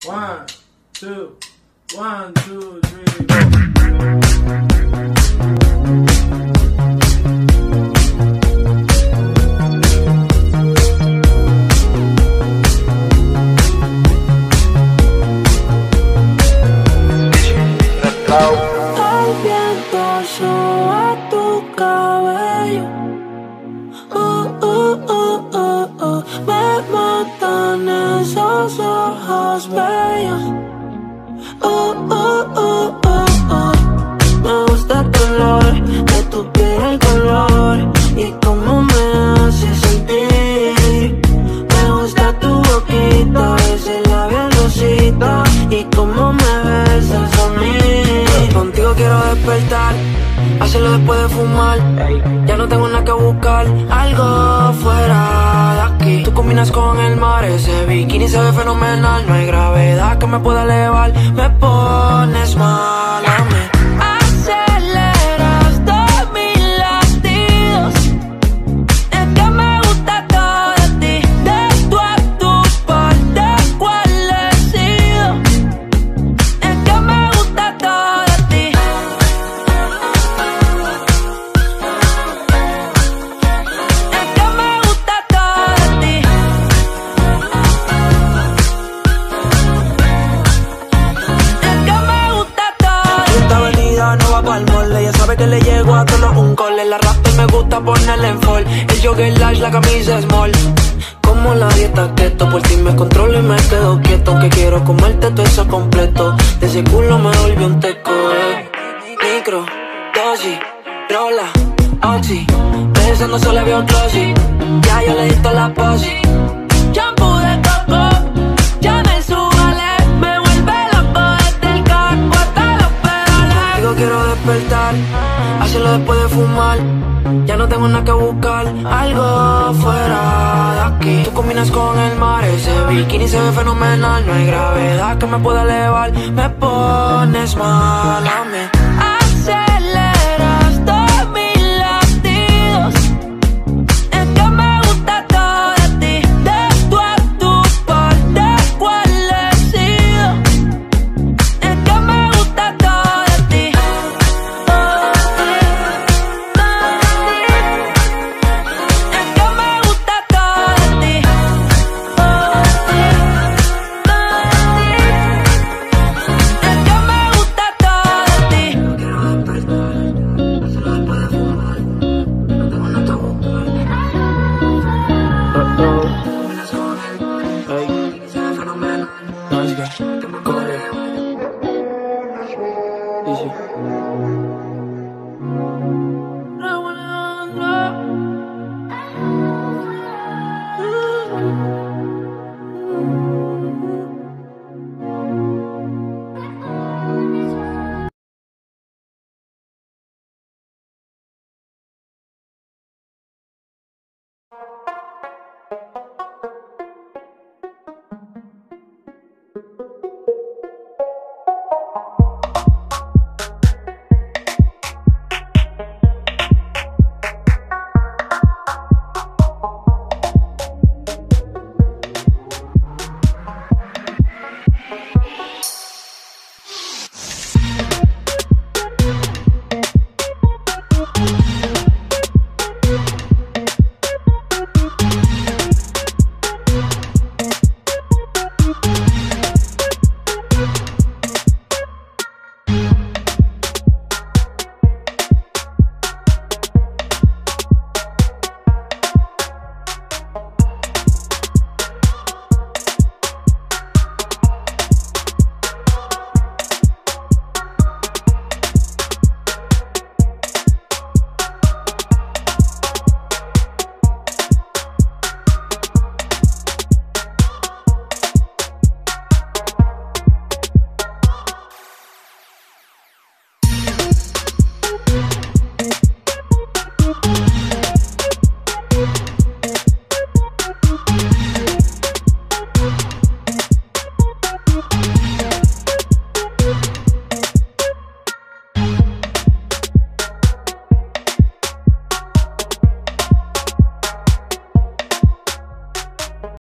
One, two, 1, 2, 3, go. El viento soba tu cabello. Me matan esos ojos bellos. Me gusta el color de tu piel, el color y cómo me hace sentir. Me gusta tu boquita, ese labial rosita y cómo me besas a mí. Contigo quiero despertar, hacerlo después de fumar. Ya no tengo nada que buscar, algo fuera de aquí. Tú combinas con el mar, ese bikini se ve fenomenal. No hay gravedad que me pueda elevar, me pones mal a mí. Aceleras todos mis latidos, es que me gusta todo de ti. De tú a tu parte, ¿cuál he sido? Es que me gusta todo de ti. Es que me gusta todo de ti. Es que me gusta todo. Esta avenida no va pa'l mole, ella sabe que le llego a todos un cole. La rap me gusta ponerle en fall, el jogger large, la camisa small. Como la dieta keto, por ti me controlo y me quedo quieto. Que quiero comerte todo eso completo, de ese culo me volvió un teco. Micro, dosis, rola, oxi, pensando solo veo glossy. Ya yo le di toda la posi. Shampoo de coco, ya me subale, me vuelve loco desde el carro hasta los pedales. Digo quiero despertar, hacerlo después de fumar. Ya no tengo nada que buscar, algo fuera de aquí. Tú combinas con el mar, ese bikini se ve fenomenal. No hay gravedad que me pueda elevar, me pones mal a mí. Aceleras todos mis latidos, es que me gusta todo de ti. De tú a tu parte, ¿cuál he sido? Es que me gusta todo de ti. Es que me gusta todo de ti. Es que me gusta todo de ti. Quiero despertar, hacerlo después de fumar. No tengo nada que buscar. Combinas con el mar, y se ve fenomenal.